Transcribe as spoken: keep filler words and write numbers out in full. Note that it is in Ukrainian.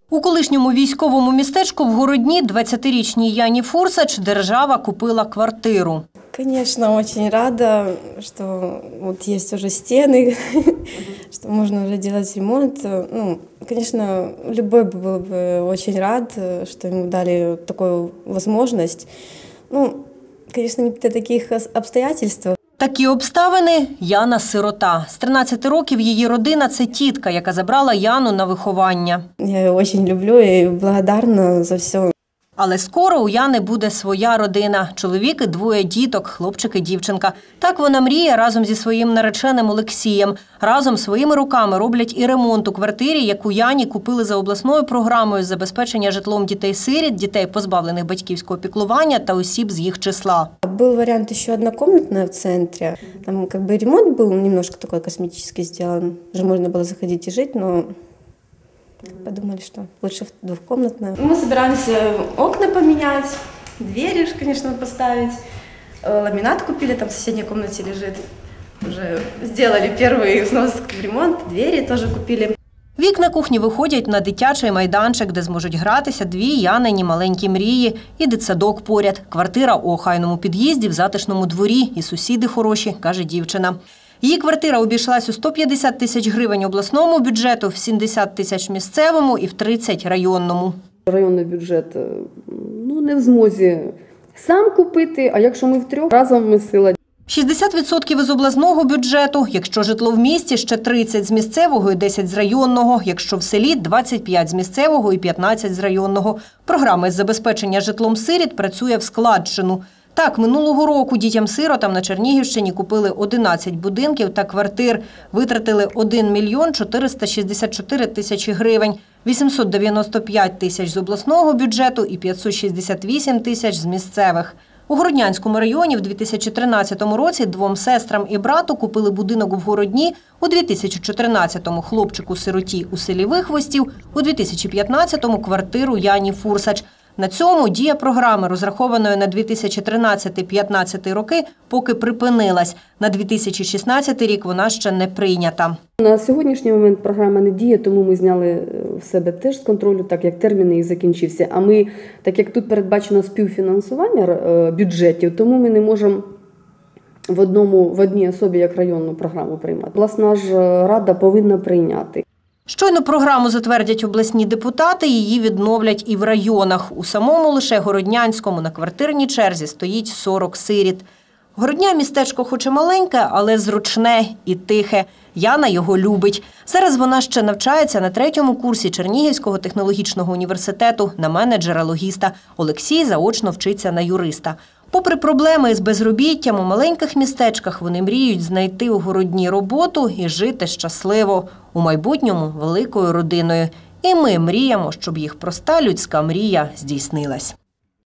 У колишньому військовому містечку в Городні двадцятирічній Яні Фурсач держава купила квартиру. Конечно, очень рада, что вот есть уже стены, что можно уже делать ремонт. Ну, конечно, любой был бы очень рад, что ему дали такую возможность. Ну, конечно, не при таких обстоятельствах. Такі обставини – Яна сирота. З тринадцяти років її родина – це тітка, яка забрала Яну на виховання. Я її дуже люблю і благодарна за все. Але скоро у Яни буде своя родина. Чоловік і двоє діток, хлопчик і дівчинка. Так вона мріє разом зі своїм нареченим Олексієм. Разом своїми руками роблять і ремонт у квартирі, яку Яні купили за обласною програмою з забезпечення житлом дітей-сиріт, дітей, позбавлених батьківського піклування та осіб з їх числа. Был вариант еще однокомнатная в центре. Там как бы ремонт был немножко такой косметически сделан. Уже можно было заходить и жить, но подумали, что лучше двухкомнатная. Мы собираемся окна поменять, двери, конечно, поставить. Ламинат купили, там в соседней комнате лежит. Уже сделали первый взнос в ремонт, двери тоже купили. Вікна кухні виходять на дитячий майданчик, де зможуть гратися дві Янині маленькі мрії. І дитсадок поряд. Квартира у охайному під'їзді в затишному дворі. І сусіди хороші, каже дівчина. Її квартира обійшлась у сто п'ятдесят тисяч гривень обласному бюджету, в сімдесят тисяч місцевому і в тридцять районному. Районний бюджет ну, не в змозі сам купити, а якщо ми втрьох, разом ми сила. шістдесят відсотків із обласного бюджету, якщо житло в місті, ще тридцять з місцевого і десять з районного, якщо в селі – двадцять п'ять з місцевого і п'ятнадцять з районного. Програма із забезпечення житлом сиріт працює в складчину. Так, минулого року дітям-сиротам на Чернігівщині купили одинадцять будинків та квартир, витратили один мільйон чотириста шістдесят чотири тисячі гривень, вісімсот дев'яносто п'ять тисяч з обласного бюджету і п'ятсот шістдесят вісім тисяч з місцевих. У Городнянському районі в дві тисячі тринадцятому році двом сестрам і брату купили будинок в Городні, у дві тисячі чотирнадцятому – хлопчику-сироті у селі Вихвостів, у дві тисячі п'ятнадцятому – квартиру Яні Фурсач. На цьому дія програми, розрахованої на дві тисячі тринадцятий - п'ятнадцятий роки, поки припинилась. На дві тисячі шістнадцятий рік вона ще не прийнята. На сьогоднішній момент програма не діє, тому ми зняли в себе теж з контролю, так як термін їх закінчився. А ми, так як тут передбачено співфінансування бюджетів, тому ми не можемо в, одному, в одній особі як районну програму приймати. Обласна ж рада повинна прийняти. Щойно програму затвердять обласні депутати, її відновлять і в районах. У самому лише Городнянському на квартирній черзі стоїть сорок сиріт. Городня – містечко хоч і маленьке, але зручне і тихе. Яна його любить. Зараз вона ще навчається на третьому курсі Чернігівського технологічного університету на менеджера-логіста. Олексій заочно вчиться на юриста. Попри проблеми з безробіттям, у маленьких містечках вони мріють знайти у Городні роботу і жити щасливо. У майбутньому великою родиною. І ми мріємо, щоб їх проста людська мрія здійснилась.